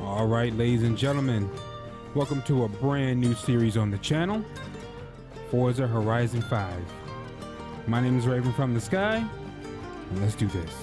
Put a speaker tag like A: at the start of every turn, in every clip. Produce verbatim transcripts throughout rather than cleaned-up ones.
A: All right, ladies and gentlemen, welcome to a brand new series on the channel, Forza Horizon five. My name is Raven from the Sky, and let's do this.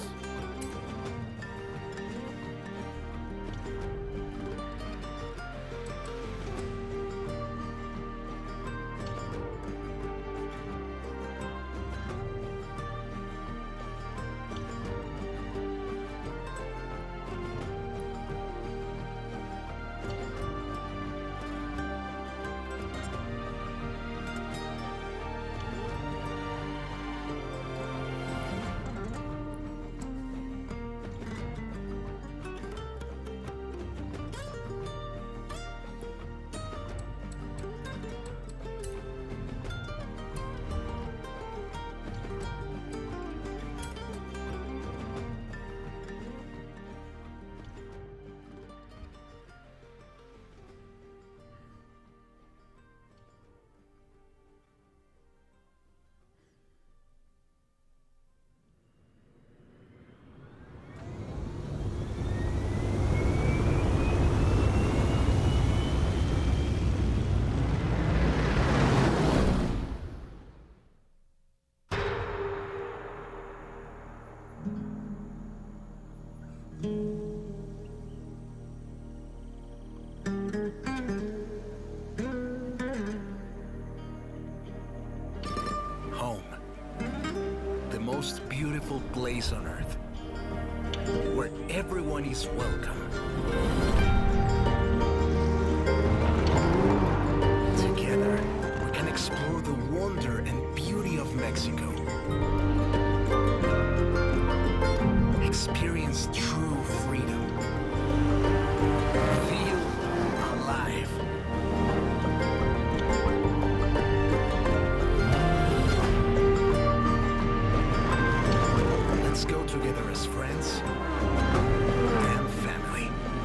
B: Home. The most beautiful place on earth, where everyone is welcome. Together, we can explore the wonder and beauty of Mexico. Experience true freedom. Feel alive. Let's go together as friends and family.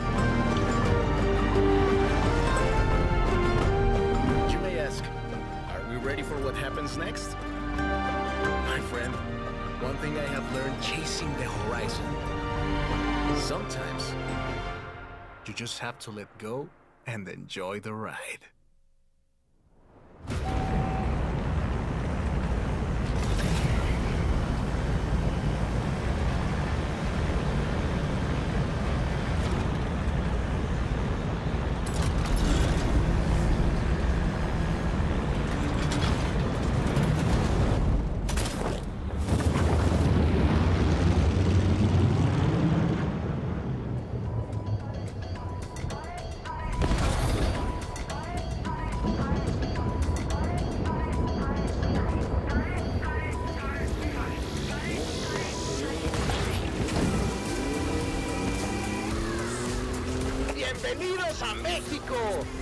B: You may ask, are we ready for what happens next? My friend, one thing I have learned chasing the horizon. Sometimes, you just have to let go and enjoy the ride.
C: ¡Bienvenidos a México!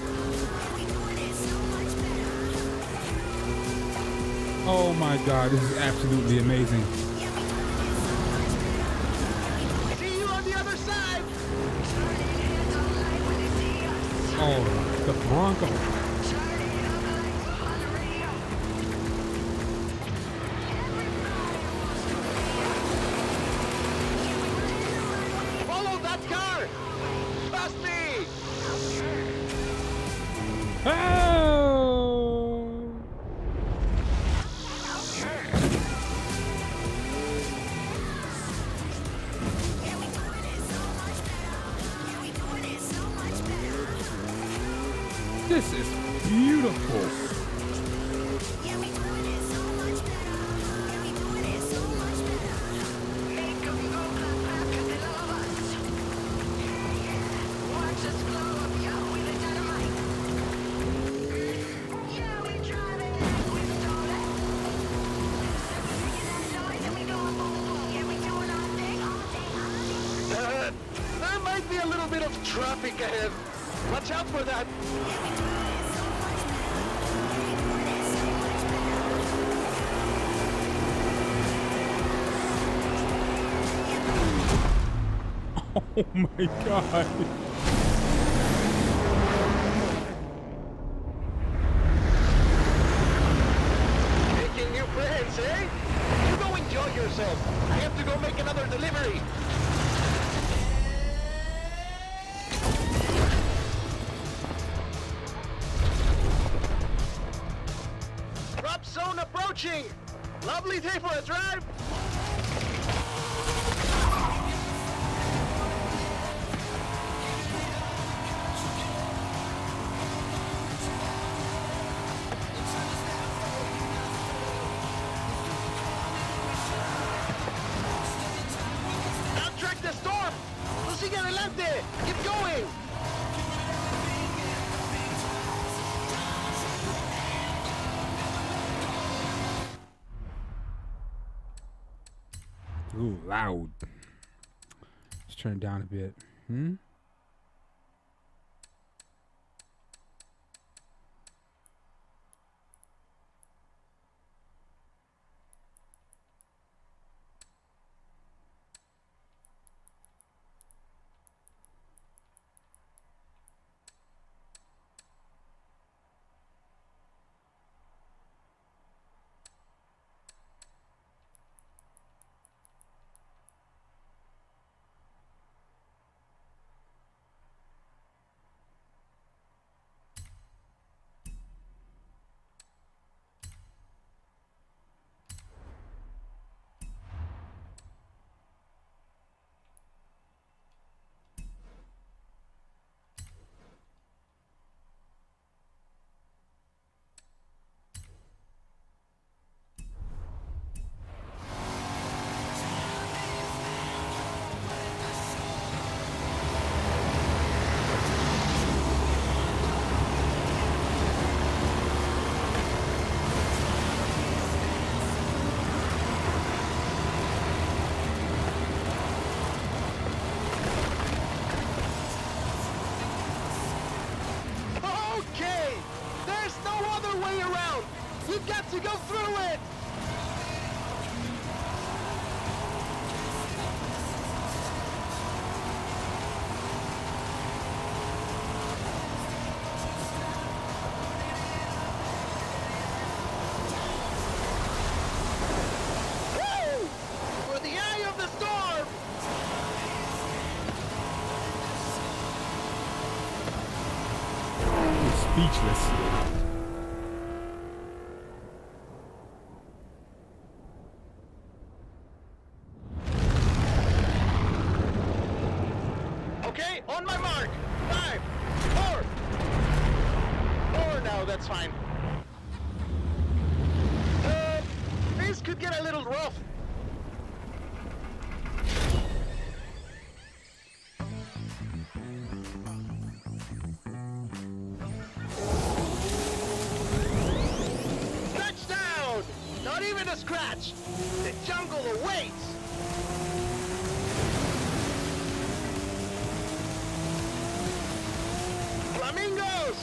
A: Oh my God, this is absolutely amazing.
C: See you on the other side!
A: Oh, the Bronco.
C: Follow that car! Past me!
A: Oh! This is beautiful.
C: Uh, there might be a little bit of traffic ahead. Watch out for that.
A: Oh my God.
C: Making new friends, eh? You go enjoy yourself. I have to go make another delivery. totally take for a drive? Outtrack the storm! Lo sigue adelante! Keep going!
A: Ooh, loud. Let's turn it down a bit. Hmm?
C: Okay! There's no other way around! You've got to go through it! Woo! For the eye of the storm!
A: Speechless.
C: Okay, on my mark. Five, four. Four now, that's fine. Uh, this could get a little rough. Touchdown! Not even a scratch. The jungle awaits. Flamingos!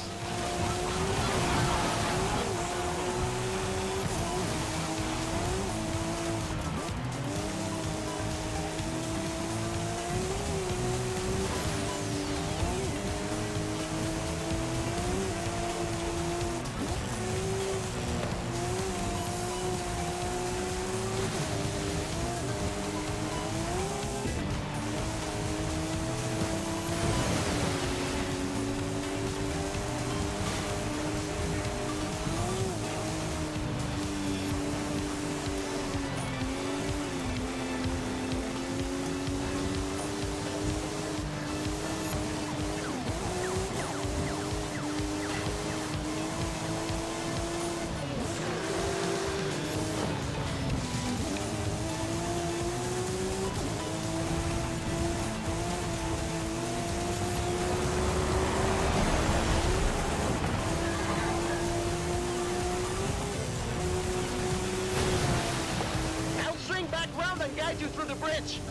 C: I'll swing back round and guide you through the bridge.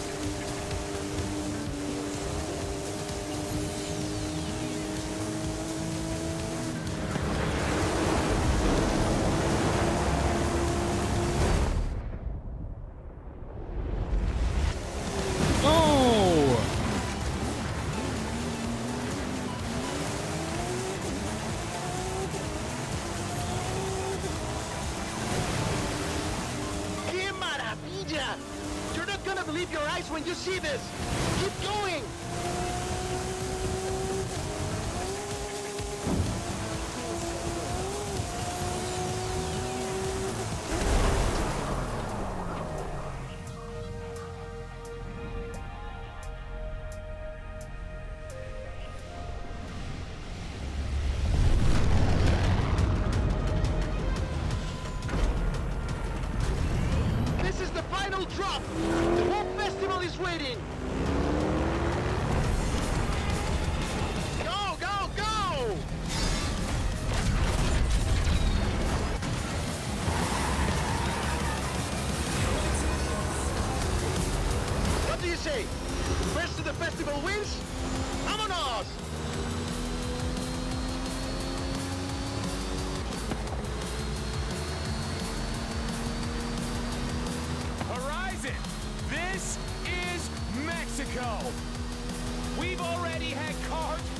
A: Oh!
C: ¡Qué maravilla! You're not gonna believe your eyes when you see this. Keep going.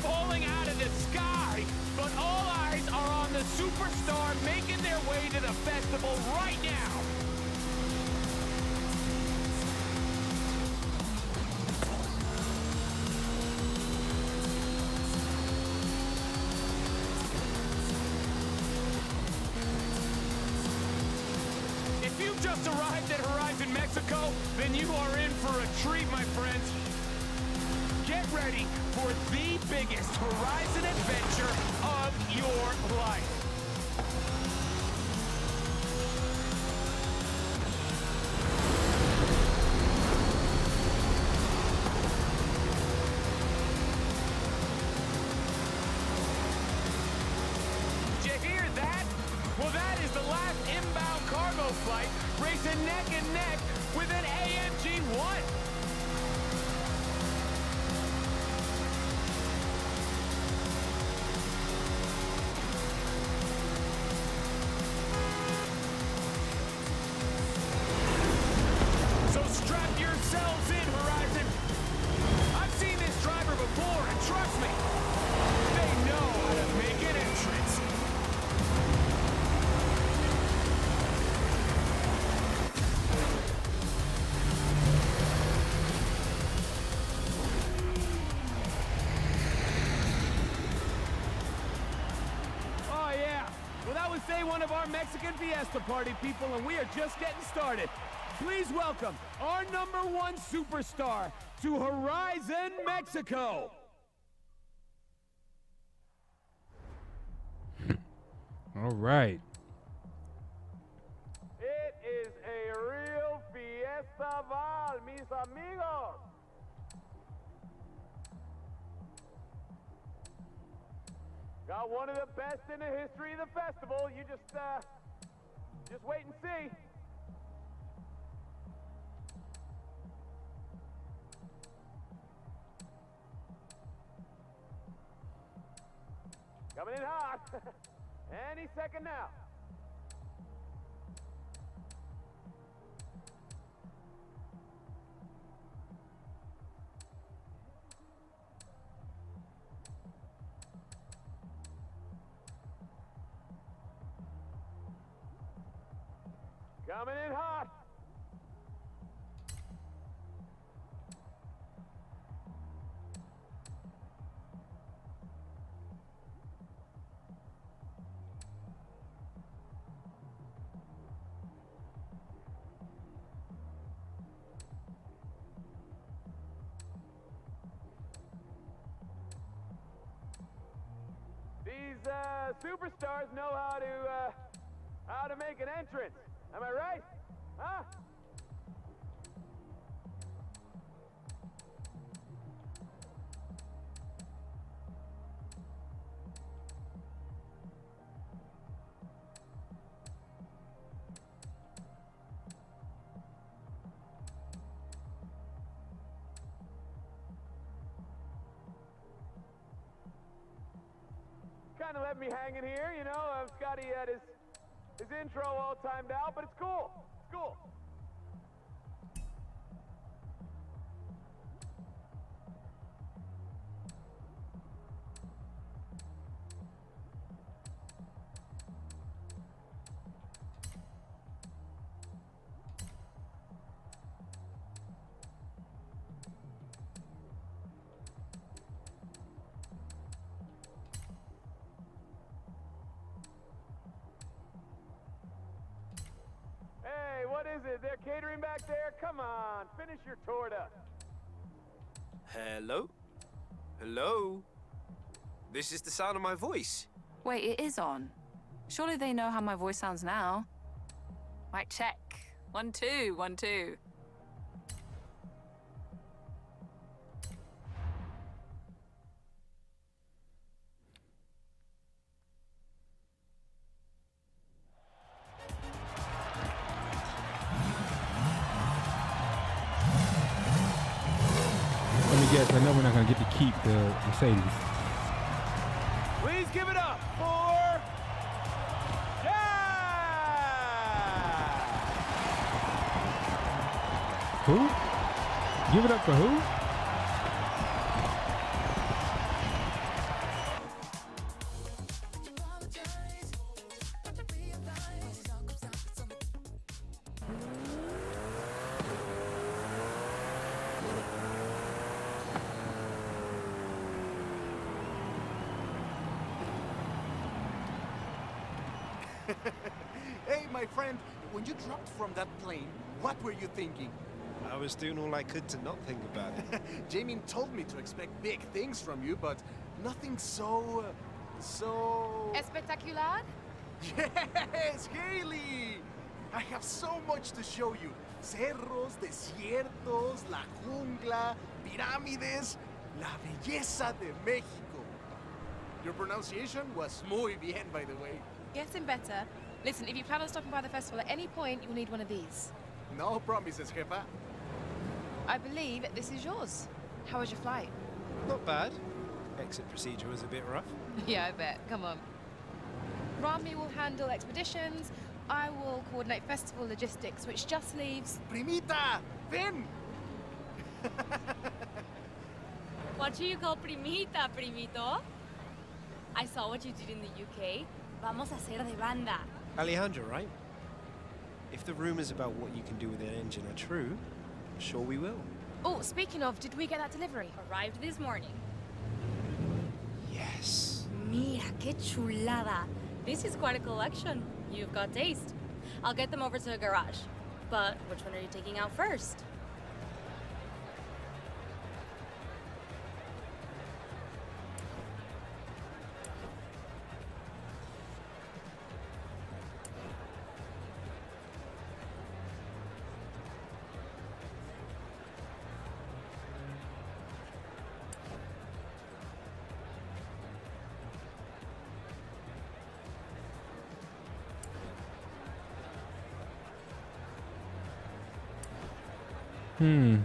D: falling out of the sky, but all eyes are on the superstar making their way to the festival right now. If you've just arrived at Horizon Mexico, then you are in for a treat, my friends. Get ready for the biggest Horizon adventure of your life. Did you hear that? Well, that is the last inbound cargo flight racing neck and neck with an A M G one. So strap yourselves in, Horizon. I've seen this driver before, and trust me, they know how to make an entrance. Oh, yeah. Well, that was day one of our Mexican Fiesta party, people, and we are just getting started. Please welcome our number one superstar to Horizon Mexico.
A: All right.
D: It is a real fiestaval, mis amigos. Got one of the best in the history of the festival. You just, uh, just wait and see. Coming in hot. Any second now. Coming in hot. These uh, superstars know how to uh, how to make an entrance. Am I right? Huh? Kind of left me hanging here, you know. Uh, Scotty had his his intro all timed out, but it's cool. It's cool. What is it? They're catering back there? Come on, finish your torta.
E: Hello? Hello? This is the sound of my voice.
F: Wait, it is on. Surely they know how my voice sounds now. Mic check. One, two, one, two.
A: Yes, I know we're not going to get to keep the Mercedes.
D: Please give it up for... Yeah!
A: Who? Give it up for who?
B: Hey, my friend, when you dropped from that plane, what were you thinking?
E: I was doing all I could to not think about it.
B: Jamin told me to expect big things from you, but nothing so... Uh, so...
F: Espectacular?
B: Yes, Haley! I have so much to show you. Cerros, desiertos, la jungla, pirámides, la belleza de México. Your pronunciation was muy bien, by the way.
G: Getting better. Listen, if you plan on stopping by the festival at any point, you'll need one of these.
B: No promises, jefa.
G: I believe this is yours. How was your flight?
E: Not bad. Exit procedure was a bit rough.
G: Yeah, I bet. Come on. Rami will handle expeditions. I will coordinate festival logistics, which just leaves...
B: Primita, ven!
H: What do you call primita, primito? I saw what you did in the U K. Vamos a hacer de banda.
E: Alejandra, right? If the rumors about what you can do with an engine are true, I'm sure we will.
G: Oh, speaking of, did we get that delivery?
H: Arrived this morning.
E: Yes.
H: Mira, qué chulada. This is quite a collection. You've got taste. I'll get them over to the garage. But which one are you taking out first?
A: Hmm.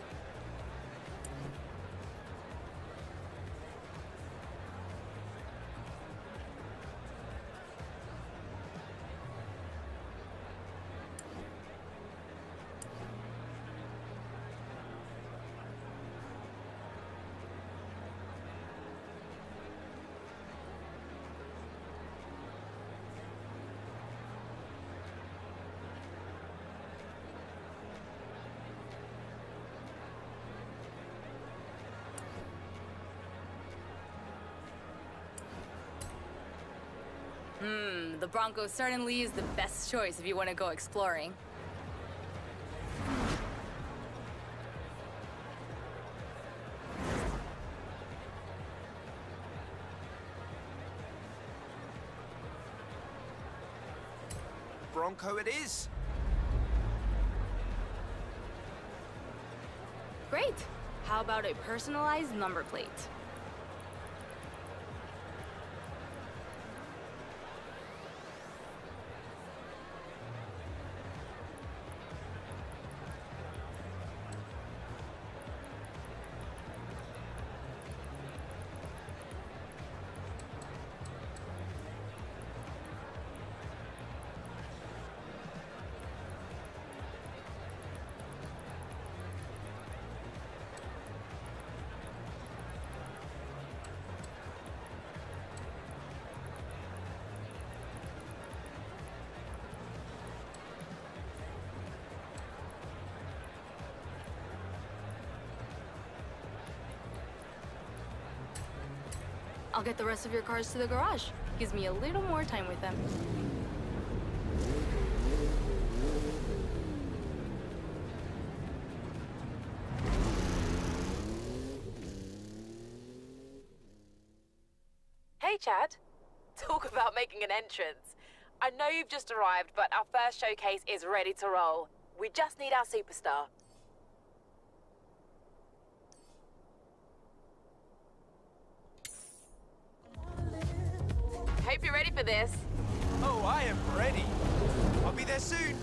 F: Hmm, the Bronco certainly is the best choice if you want to go exploring.
E: Bronco it is.
F: Great. How about a personalized number plate? I'll get the rest of your cars to the garage. Gives me a little more time with them.
G: Hey, Chad. Talk about making an entrance. I know you've just arrived, but our first showcase is ready to roll. We just need our superstar. Hope you're ready for this.
E: Oh, I am ready. I'll be there soon.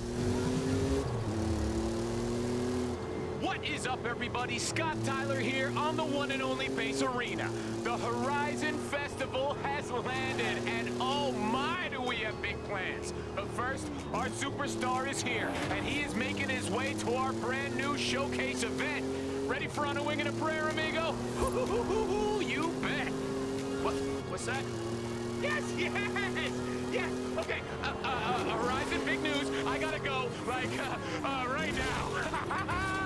D: What is up, everybody? Scott Tyler here on the one and only Base Arena. The Horizon Festival has landed, and oh my, do we have big plans. But first, our superstar is here, and he is making his way to our brand new showcase event. Ready for On a Wing and a Prayer, amigo? You bet. What? What's that? Yes, yes, yes. Okay, uh, uh, uh, Horizon, big news. I gotta go, like, uh, uh, right now.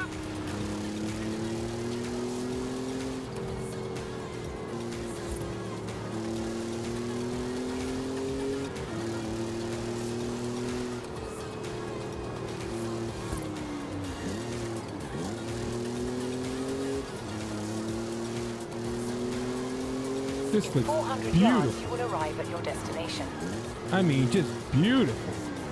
A: This
G: In
A: looks
G: four hundred yards,
A: beautiful.
G: you will arrive at your destination.
A: I mean, just beautiful.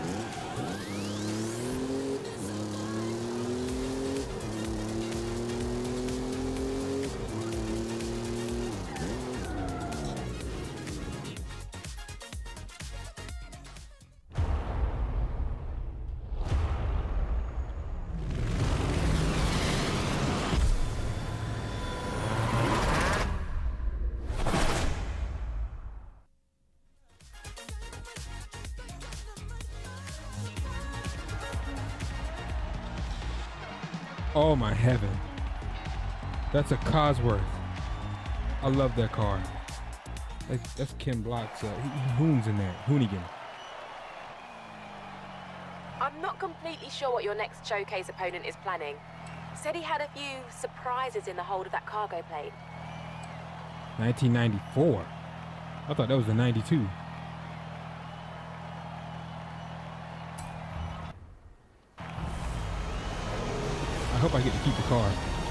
A: Oh my heaven. That's a Cosworth. I love that car. That's, that's Ken Block's, uh, Hoon's in there. Hoonigan.
G: I'm not completely sure what your next showcase opponent is planning. Said he had a few surprises in the hold of that cargo plane.
A: nineteen ninety-four. I thought that was the ninety-two. I hope I get to keep the car.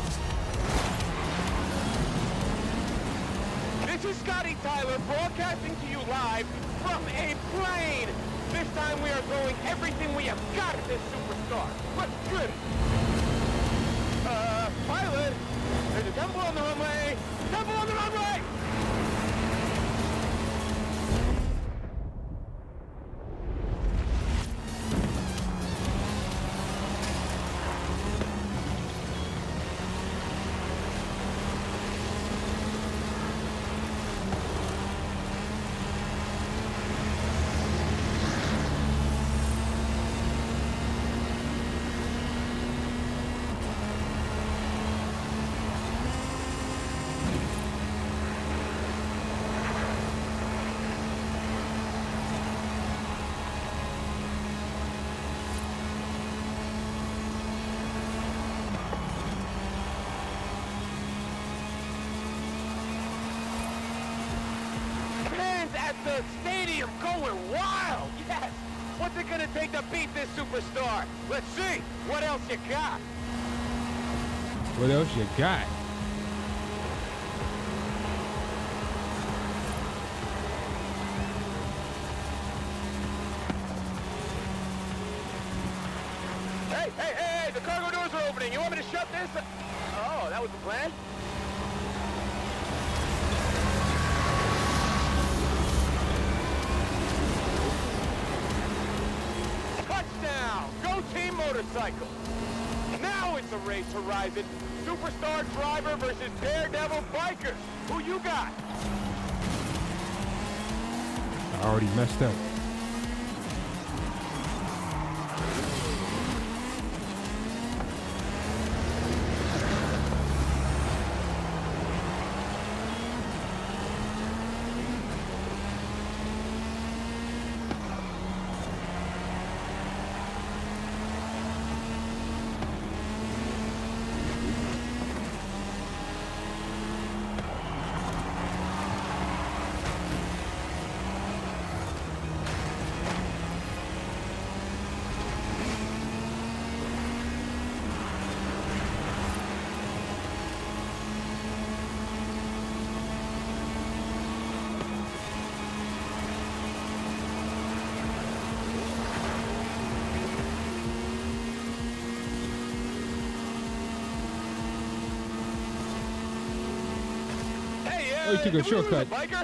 D: This is Scotty Tyler broadcasting to you live from a plane. This time we are throwing everything we have got at this superstar. Let's good. Uh, pilot, there's a temple on the runway. Temple on the runway! The stadium going wild! Yes! What's it gonna take to beat this superstar? Let's see! What else you got?
A: What else you got?
D: Hey, hey, hey! The cargo doors are opening! You want me to shut this? Oh, that was the plan? Go Team Motorcycle! Now it's a race horizon. Superstar driver versus daredevil biker. Who you got?
A: I already messed up. Oh, he took a shortcut.
D: Biker?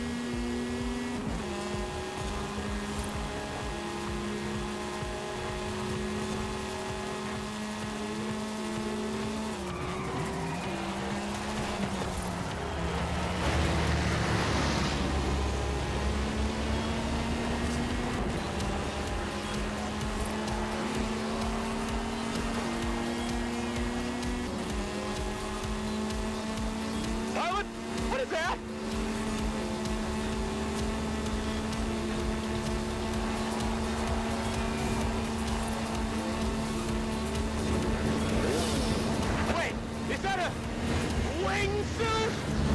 D: Pilot? What is that? Wait, is that a wingsuit?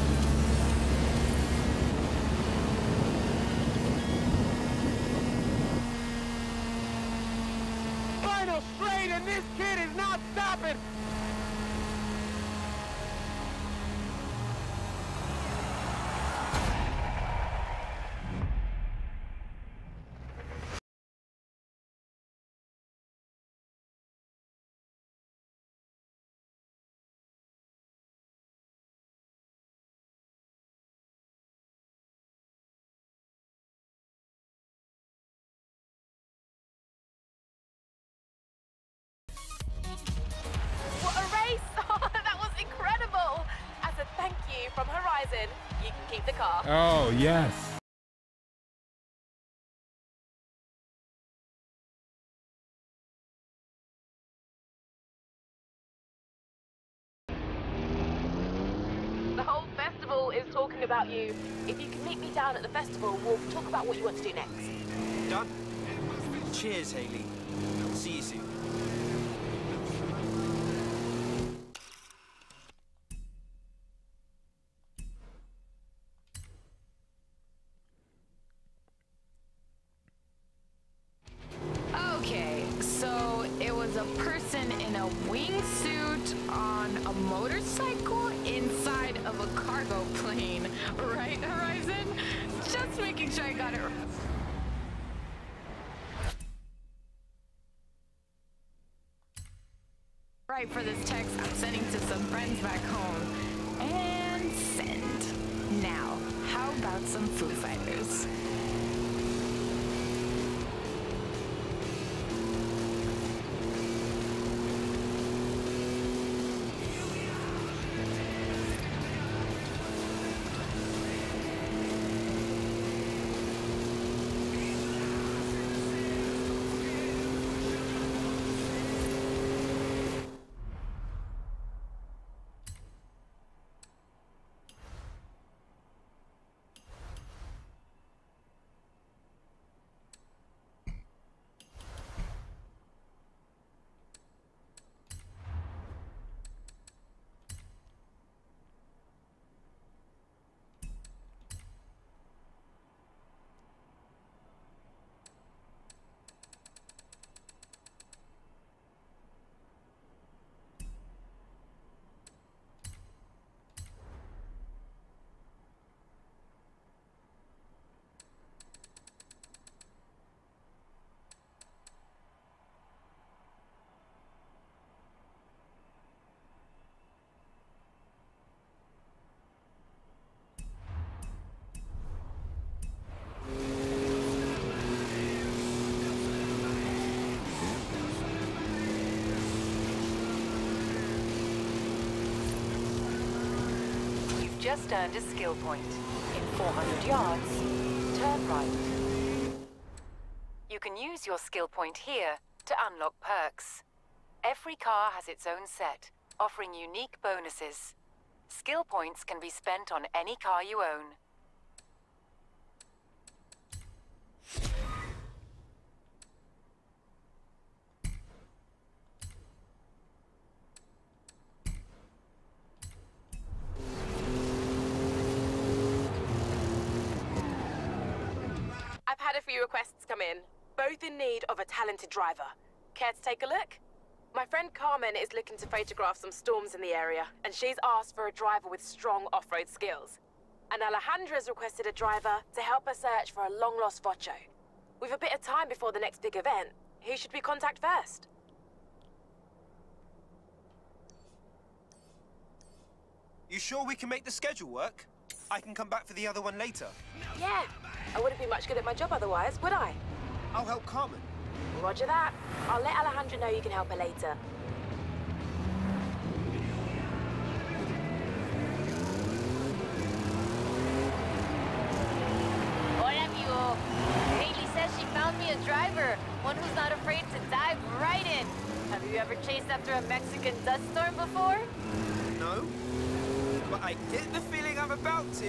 D: Final straight and this kid is not stopping.
G: From Horizon, you can keep the car.
A: Oh, yes.
G: The whole festival is talking about you. If you can meet me down at the festival, we'll talk about what you want to do next.
E: Done? Cheers, Haley. See you soon.
F: Okay, so it was a person in a wingsuit on a motorcycle inside of a cargo plane, right, Horizon? Just making sure I got it right. Right for this text I'm sending to some friends back home. And send. Now, how about some Foo Fighters?
I: Just earned a skill point. In four hundred yards, turn right. You can use your skill point here to unlock perks. Every car has its own set, offering unique bonuses. Skill points can be spent on any car you own.
G: I've had a few requests come in, both in need of a talented driver. Care to take a look? My friend Carmen is looking to photograph some storms in the area, and she's asked for a driver with strong off-road skills. And Alejandra's requested a driver to help her search for a long-lost Vocho. With a bit of time before the next big event, who should we contact first?
E: You sure we can make the schedule work? I can come back for the other one later.
G: Yeah, I wouldn't be much good at my job otherwise, would I?
E: I'll help Carmen.
G: Roger that. I'll let Alejandra know you can help her later.
H: Hola, amigo. Haley says she found me a driver, one who's not afraid to dive right in. Have you ever chased after a Mexican dust storm before?
E: No, but I get the feeling I'm about to.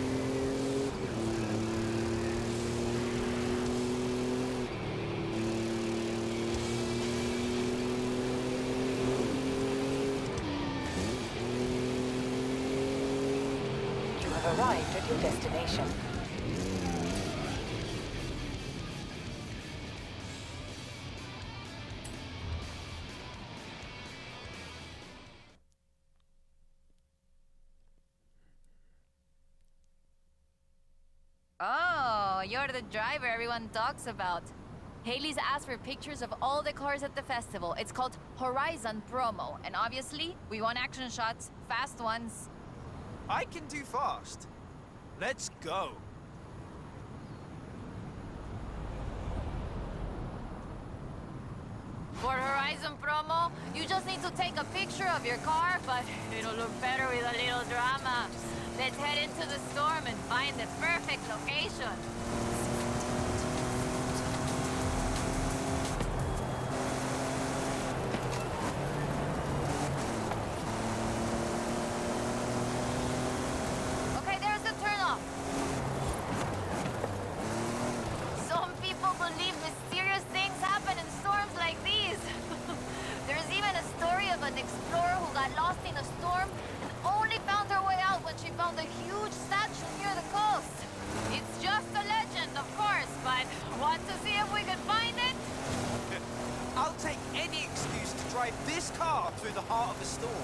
I: You have arrived at your destination.
H: Oh, you're the driver everyone talks about. Haley's asked for pictures of all the cars at the festival. It's called Horizon Promo, and obviously, we want action shots, fast ones.
E: I can do fast. Let's go.
H: For Horizon Promo, you just need to take a picture of your car, but it'll look better with a little drama. Let's head into the storm and find the perfect location. Okay, there's the turnoff. Some people believe mysterious things happen in storms like these. There's even a story of an explorer who got lost in a storm and only found her way out when she found a huge statue near the coast. It's just a legend, of course, but want to see if we can find it?
E: I'll take any excuse to drive this car through the heart of a storm.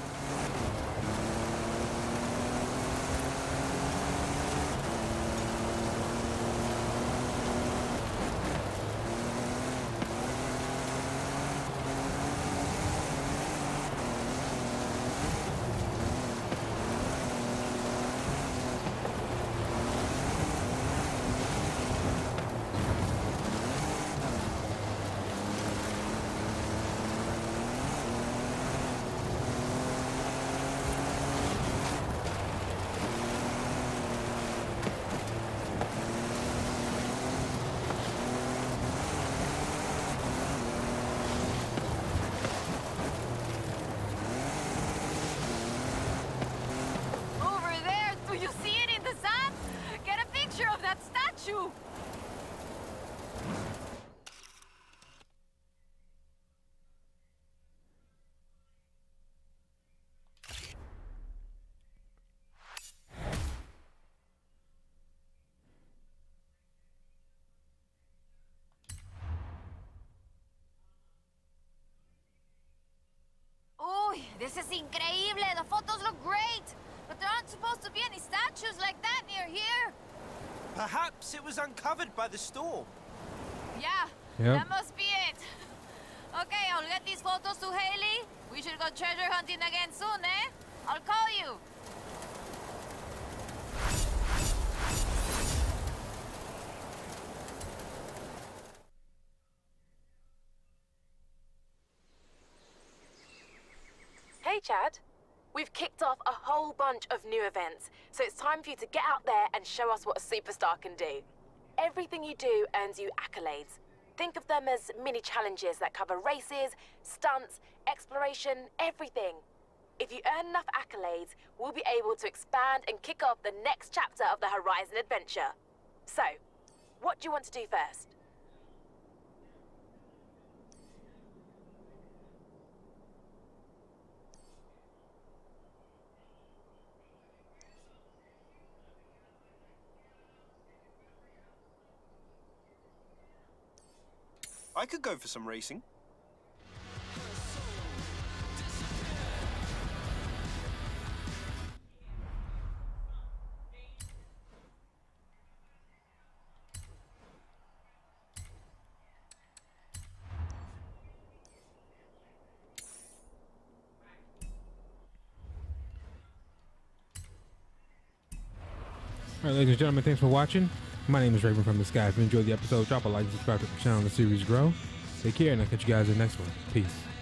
H: This is increíble. The photos look great. But there aren't supposed to be any statues like that near here.
E: Perhaps it was uncovered by the storm.
H: Yeah,
A: Yep.
H: that must be it. Okay, I'll get these photos to Haley. We should go treasure hunting again soon, eh? I'll call you.
G: Hey, Chad. We've kicked off a whole bunch of new events, so it's time for you to get out there and show us what a superstar can do. Everything you do earns you accolades. Think of them as mini challenges that cover races, stunts, exploration, everything. If you earn enough accolades, we'll be able to expand and kick off the next chapter of the Horizon adventure. So, what do you want to do first?
E: I could go for some racing.
A: All right, ladies and gentlemen, thanks for watching. My name is Raven from the Sky. If you enjoyed the episode, drop a like and subscribe to the channel and the series grow. Take care, and I'll catch you guys in the next one. Peace.